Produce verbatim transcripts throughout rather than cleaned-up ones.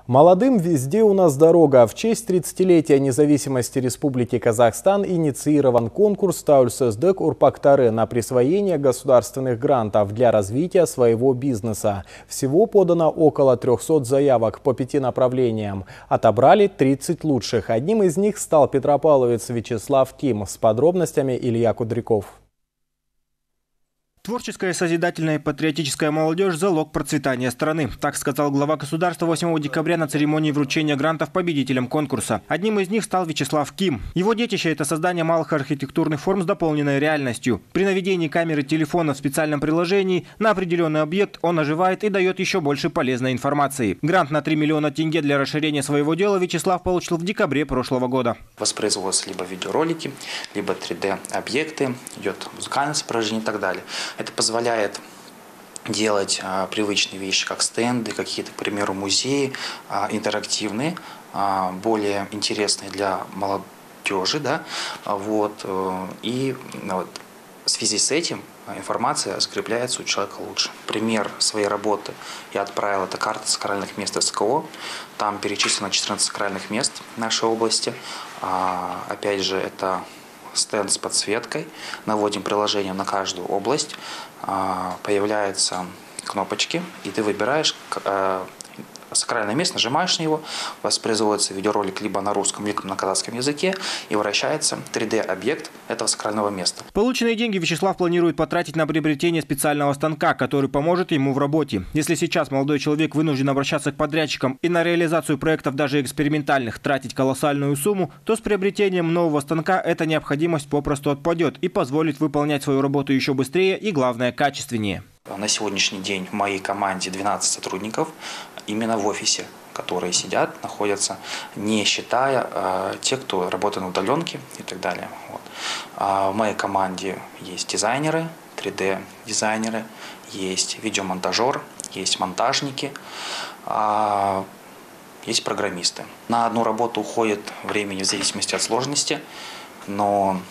Молодым везде у нас дорога. В честь тридцатилетия независимости Республики Казахстан инициирован конкурс «Тәуелсіздік ұрпақтары» на присвоение государственных грантов для развития своего бизнеса. Всего подано около трёхсот заявок по пяти направлениям. Отобрали тридцать лучших. Одним из них стал петропавловец Вячеслав Ким. С подробностями Илья Кудряков. Творческая, созидательная и патриотическая молодежь – залог процветания страны. Так сказал глава государства восьмого декабря на церемонии вручения грантов победителям конкурса. Одним из них стал Вячеслав Ким. Его детище – это создание малых архитектурных форм с дополненной реальностью. При наведении камеры телефона в специальном приложении на определенный объект он оживает и дает еще больше полезной информации. Грант на три миллиона тенге для расширения своего дела Вячеслав получил в декабре прошлого года. Воспроизводятся либо видеоролики, либо три дэ объекты, идет музыкальное сопровождение и так далее. Это позволяет делать а, привычные вещи, как стенды, какие-то, к примеру, музеи, а, интерактивные, а, более интересные для молодежи. Да? Вот, и вот, в связи с этим информация закрепляется у человека лучше. Пример своей работы я отправил, это карта сакральных мест эс ка о. Там перечислено четырнадцать сакральных мест в нашей области. А, опять же, это стенд с подсветкой, наводим приложение на каждую область, появляются кнопочки, и ты выбираешь сакральное место, нажимаешь на него, воспроизводится видеоролик либо на русском, либо на казахском языке, и вращается три дэ объект этого сакрального места. Полученные деньги Вячеслав планирует потратить на приобретение специального станка, который поможет ему в работе. Если сейчас молодой человек вынужден обращаться к подрядчикам и на реализацию проектов даже экспериментальных тратить колоссальную сумму, то с приобретением нового станка эта необходимость попросту отпадет и позволит выполнять свою работу еще быстрее и, главное, качественнее. На сегодняшний день в моей команде двенадцать сотрудников именно в офисе, которые сидят, находятся, не считая э, тех, кто работает на удаленке и так далее. Вот. А в моей команде есть дизайнеры, три дэ дизайнеры, есть видеомонтажер, есть монтажники, а, есть программисты. На одну работу уходит времени в зависимости от сложности, но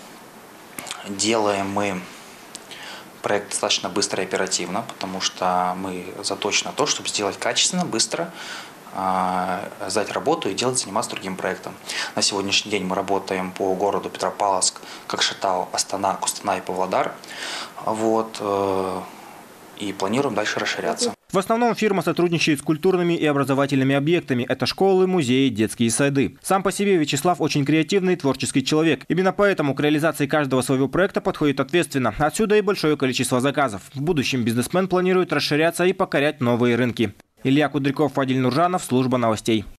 делаем мы проект достаточно быстро и оперативно, потому что мы заточены на то, чтобы сделать качественно, быстро, сдать работу и делать, заниматься другим проектом. На сегодняшний день мы работаем по городу Петропавловск, Кокшетау, Астана, Кустанай, Павлодар. Вот, и планируем дальше расширяться. В основном фирма сотрудничает с культурными и образовательными объектами. Это школы, музеи, детские сады. Сам по себе Вячеслав очень креативный и творческий человек. Именно поэтому к реализации каждого своего проекта подходит ответственно. Отсюда и большое количество заказов. В будущем бизнесмен планирует расширяться и покорять новые рынки. Илья Кудряков, Фадиль Нуржанов, служба новостей.